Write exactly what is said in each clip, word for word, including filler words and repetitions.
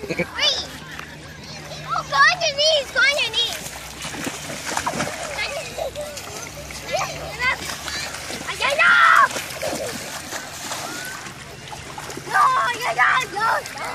Oh, go on your knees, go on your knees. Ay, ay, no! No, ay, ay, ay, no.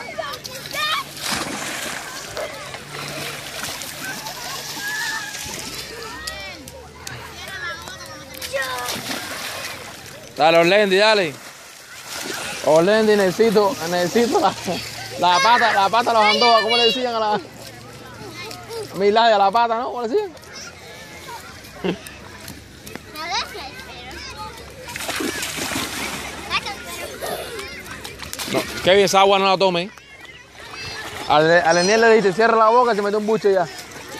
Dale, Orlendi, dale. Orlendi, necesito, necesito la, la pata, la pata a los Andoa, ¿cómo le decían a la Milagro, a la pata, no? ¿Cómo le decían? No, Kevin, esa agua no la tome. Al, al Eniel le dijiste, cierra la boca y se mete un buche ya.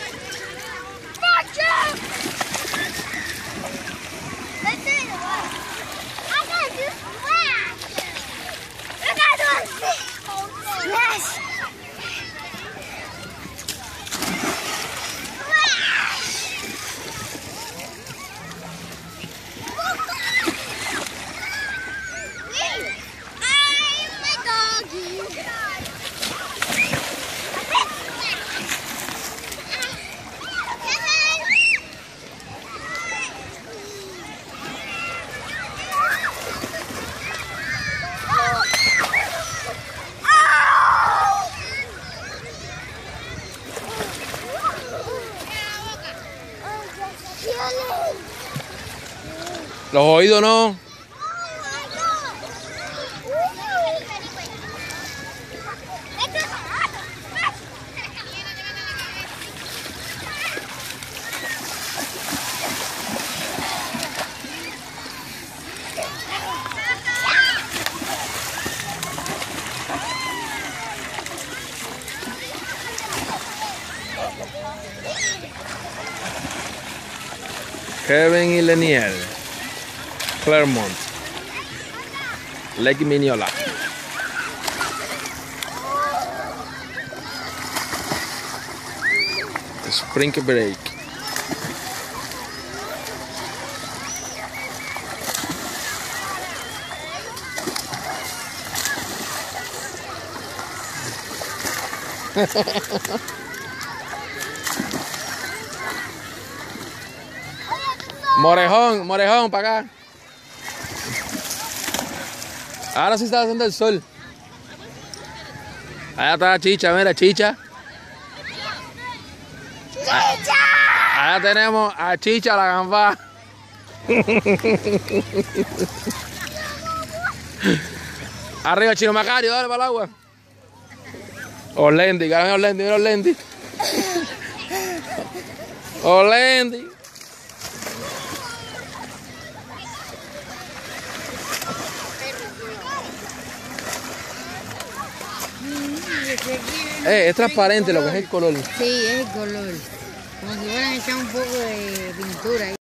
Los oídos no. Kevin y Leniel, Clermont, Lake Miniola. Spring break. Morejón, Morejón, para acá. Ahora sí está haciendo el sol. Allá está Chicha, mira, Chicha. ¡Chicha! Allá tenemos a Chicha, la gambá. Arriba, Chino Macario, dale para el agua. Orlendi, mira Orlendi, mira Orlendi. Orlendi. Eh, es transparente lo que es el color. Sí, es el color. Como si hubieran echado un poco de pintura ahí.